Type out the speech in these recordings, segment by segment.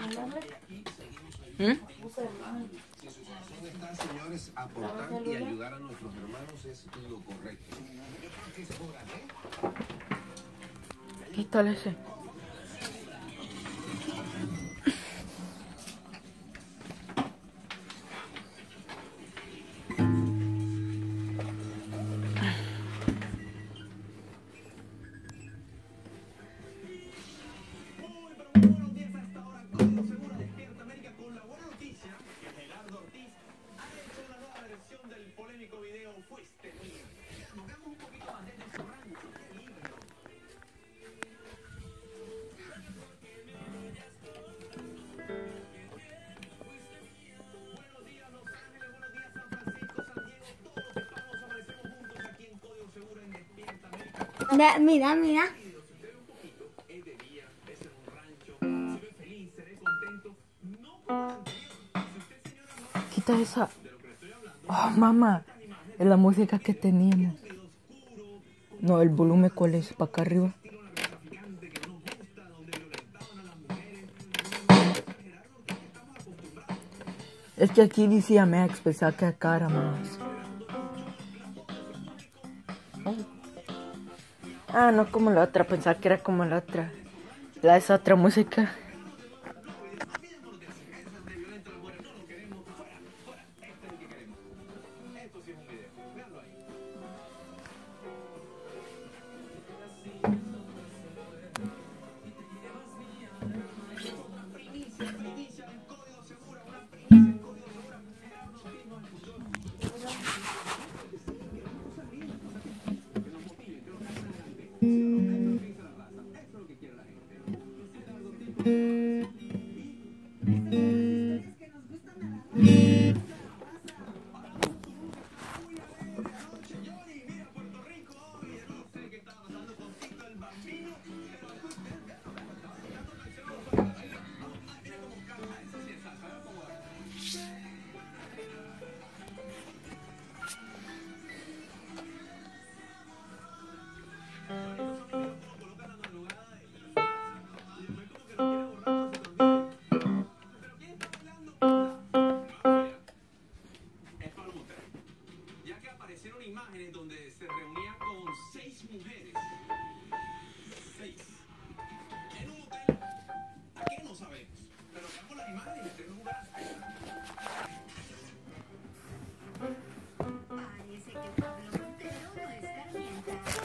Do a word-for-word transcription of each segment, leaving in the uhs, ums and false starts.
¿Mm? Señores, aportar y ayudar a nuestros hermanos es lo correcto. Quítale ese. Mira, mira, mira. Quita esa. Oh, mamá. Es la música que teníamos. No, el volumen, ¿cuál es? ¿Para acá arriba? Es que aquí decía Max, pensaba que acá era más. Oh. Ah, no como la otra, pensaba que era como la otra. La esa otra música. Imágenes donde se reunía con seis mujeres. Seis. En un hotel. ¿A qué no sabemos? Pero veamos las imágenes en un lugar. Parece que Pablo Montero no está mientras.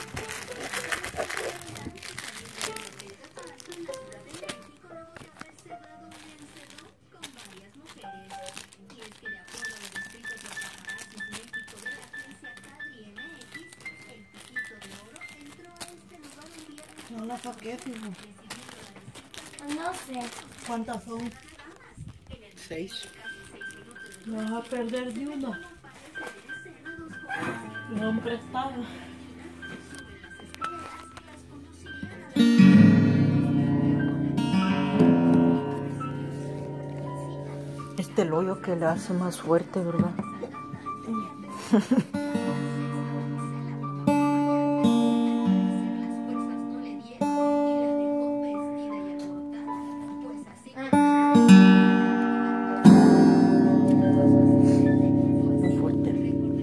Con varias mujeres. Y es que de acuerdo a los escritos de Paparazzis México de la agencia Cadri M X, el Piquito de Oro entró a este lugar un viernes. No la saqué, fijo. No sé. ¿Cuántas son? Seis. No vas a perder de una. Me han prestado. Este el hoyo que le hace más fuerte, ¿verdad? Muy fuerte.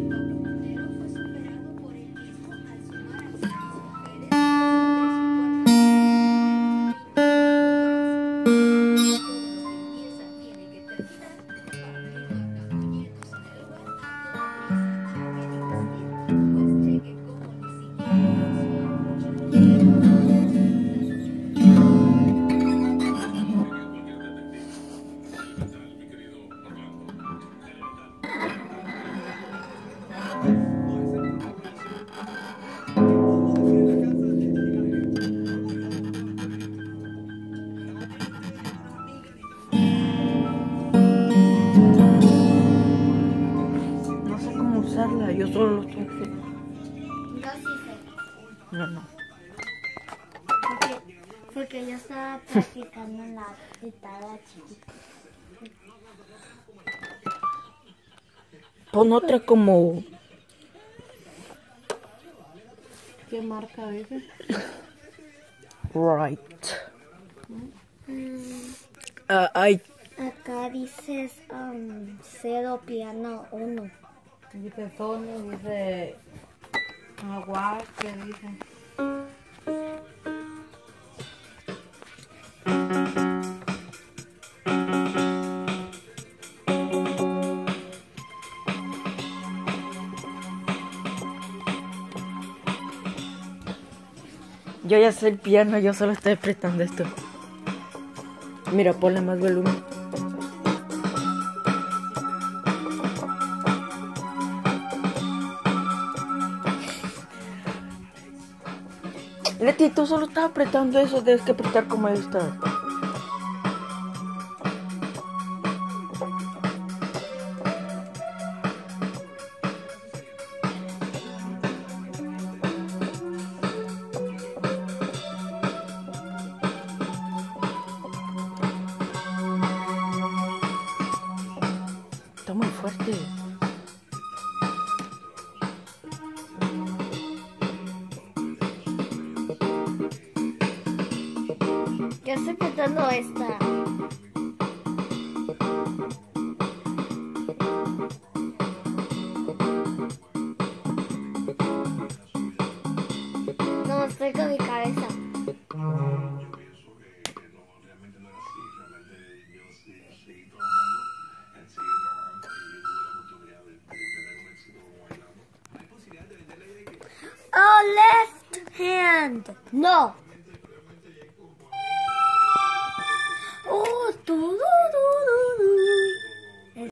No sé cómo usarla, yo solo lo sé. Yo sí sé. No, no. Porque, porque yo estaba practicando en la guitarra chiquita. Pon otra como... ¿Qué marca dice? Right. Mm. Ah, ay, Acá dices um, cero, piano uno. Dice Sony, dice Jaguar, ¿qué dice? yo ya sé el piano, yo solo estoy apretando esto. Mira, ponle más volumen. Leti, tú solo estás apretando eso, tienes que apretar como ahí está. Está muy fuerte. Yo estoy apretando esta. No, estoy con mi cabeza. Oh, left hand. No.